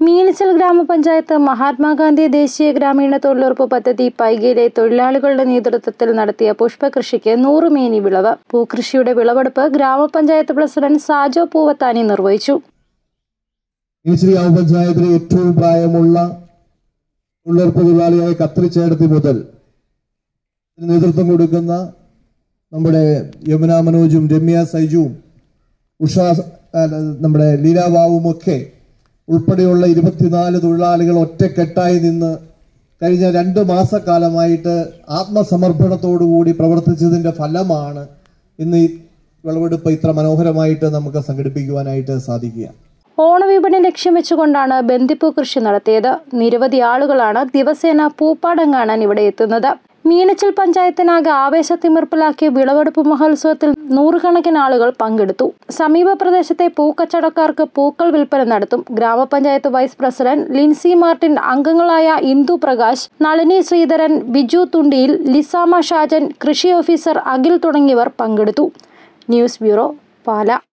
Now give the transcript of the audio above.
മീനച്ചൽ ഗ്രാമപഞ്ചായത്ത് മഹാത്മാഗാന്ധി ദേശീയ ഗ്രാമീണ തൊഴിലുറപ്പ് പദ്ധതി പൈകയിലെ തൊഴിലാളികളുടെ നേതൃത്വത്തിൽ നടത്തിയ പുഷ്പകൃഷിക്ക് 100 മേനി വിളവ്. പൂക്കൃഷിയുടെ വിളവെടുപ്പ് ഗ്രാമപഞ്ചായത്ത് പ്രസിഡന്റ് സാജോ പൂവത്താനി നിർവഹിച്ചു. മീനച്ചൽ ഗ്രാമപഞ്ചായത്തിലെ ഏറ്റവും പ്രായമുള്ള തൊഴിലുറപ്പ് തൊഴിലാളിയായ കത്രിച്ചേടത്തി മുതൽ നേതൃത്വം കൊടുക്കുന്ന നമ്മുടെ യമുന മനോജും രമ്യ സൈജുവും ഉഷ നമ്മുടെ ലീലാബാവും ഒക്കെ ഉൾപ്പെടെയുള്ള 24 തൊഴിലാളികൾ ഒറ്റക്കെട്ടായി നിന്ന് കഴിഞ്ഞ 2 മാസക്കാലമായിട്ട് ആത്മസമർപ്പണത്തോടുകൂടി പ്രവർത്തിച്ചതിന്റെ ഫലമാണ് ഇന്ന് ഈ വിളവെടുപ്പ് ഇത്ര മനോഹരമായിട്ട് നമുക്ക് സംഘടിപ്പിക്കുവാനായിട്ട് സാധിക്കുക. ഓണവിപണി ലക്ഷ്യം വെച്ചുകൊണ്ടാണ് ബന്ദിപ്പൂ കൃഷി നടത്തിയത്. നിരവധി ആളുകളാണ് ദിവസേന പൂപ്പാടം കാണാൻ ഇവിടെ എത്തുന്നത്. മീനച്ചൽ പഞ്ചായത്തിനാകെ ആവേശത്തിമിർപ്പിലാക്കിയ വിളവെടുപ്പ് മഹോത്സവത്തിൽ നൂറുകണക്കിന് ആളുകൾ പങ്കെടുത്തു. സമീപ പ്രദേശത്തെ പൂക്കച്ചവടക്കാർക്ക് പൂക്കൾ വിൽപ്പന നടത്തും. ഗ്രാമപഞ്ചായത്ത് വൈസ് പ്രസിഡന്റ് ലിൻസി മാർട്ടിൻ, അംഗങ്ങളായ ഇന്ദു പ്രകാശ്, നളിനി ശ്രീധരൻ, ബിജു തുണ്ടിയിൽ, ലിസാമ ഷാജൻ, കൃഷി ഓഫീസർ അഖിൽ തുടങ്ങിയവർ പങ്കെടുത്തു. ന്യൂസ് ബ്യൂറോ, പാല.